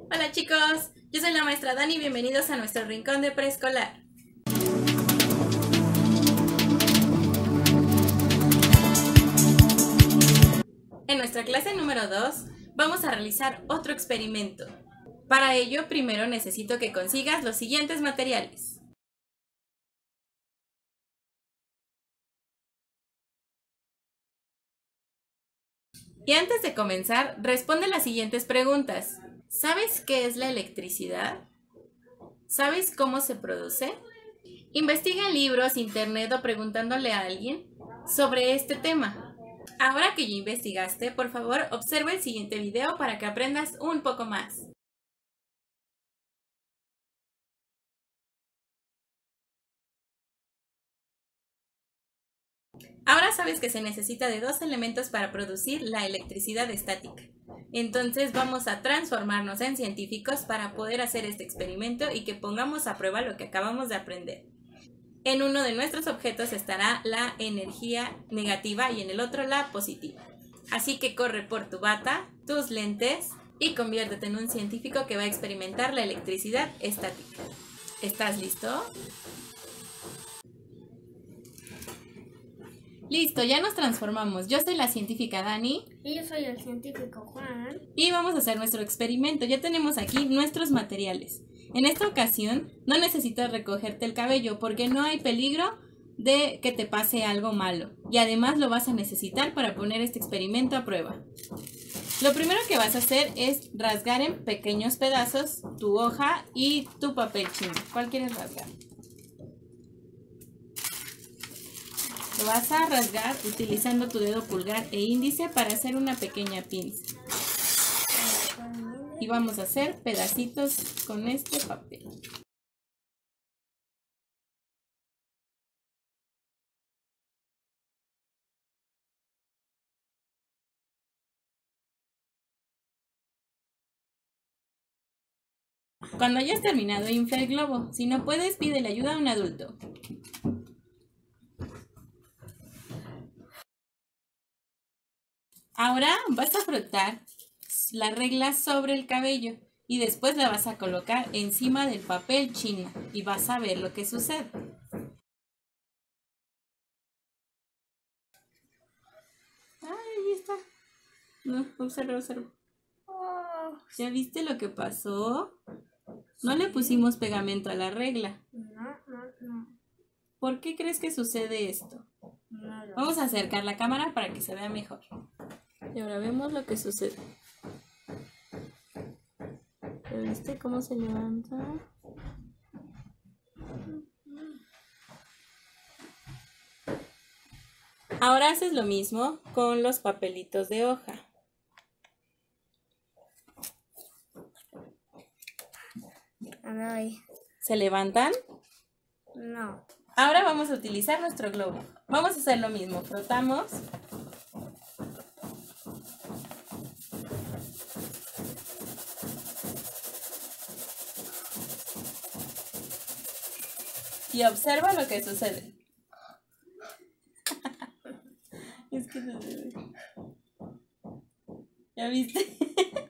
Hola chicos, yo soy la maestra Dani, bienvenidos a nuestro rincón de preescolar. En nuestra clase número 2 vamos a realizar otro experimento. Para ello, primero necesito que consigas los siguientes materiales. Y antes de comenzar, responde las siguientes preguntas. ¿Sabes qué es la electricidad? ¿Sabes cómo se produce? Investiga en libros, internet o preguntándole a alguien sobre este tema. Ahora que ya investigaste, por favor, observa el siguiente video para que aprendas un poco más. Ahora sabes que se necesita de dos elementos para producir la electricidad estática. Entonces vamos a transformarnos en científicos para poder hacer este experimento y que pongamos a prueba lo que acabamos de aprender. En uno de nuestros objetos estará la energía negativa y en el otro la positiva. Así que corre por tu bata, tus lentes y conviértete en un científico que va a experimentar la electricidad estática. ¿Estás listo? Listo, ya nos transformamos. Yo soy la científica Dani. Y yo soy el científico Juan. Y vamos a hacer nuestro experimento. Ya tenemos aquí nuestros materiales. En esta ocasión no necesitas recogerte el cabello porque no hay peligro de que te pase algo malo. Y además lo vas a necesitar para poner este experimento a prueba. Lo primero que vas a hacer es rasgar en pequeños pedazos tu hoja y tu papel chino. ¿Cuál quieres rasgar? Lo vas a rasgar utilizando tu dedo pulgar e índice para hacer una pequeña pinza. Y vamos a hacer pedacitos con este papel. Cuando hayas terminado, infla el globo. Si no puedes, pídele ayuda a un adulto. Ahora vas a frotar la regla sobre el cabello y después la vas a colocar encima del papel chino y vas a ver lo que sucede. Ahí está. No, observa. Oh, ¿Ya viste lo que pasó? No le pusimos pegamento a la regla. no. ¿Por qué crees que sucede esto? No lo Vamos a acercar la cámara para que se vea mejor. Y ahora vemos lo que sucede. ¿Ya viste cómo se levanta? Ahora haces lo mismo con los papelitos de hoja. Ay, ¿Se levantan? no. Ahora vamos a utilizar nuestro globo. Vamos a hacer lo mismo. Frotamos. Y observa lo que sucede. Es que no se ve. ¿Ya viste?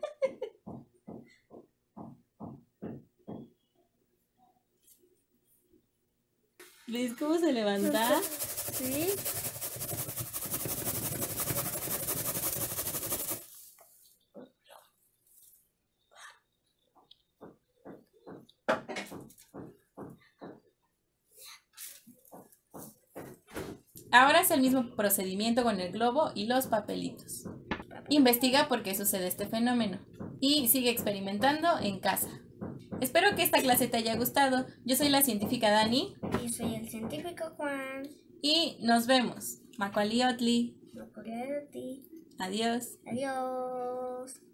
¿Ves cómo se levanta? Sí. Ahora es el mismo procedimiento con el globo y los papelitos. Investiga por qué sucede este fenómeno y sigue experimentando en casa. Espero que esta clase te haya gustado. Yo soy la científica Dani. Y soy el científico Juan. Y nos vemos. Macualiotli. No podría de ti. Adiós. Adiós.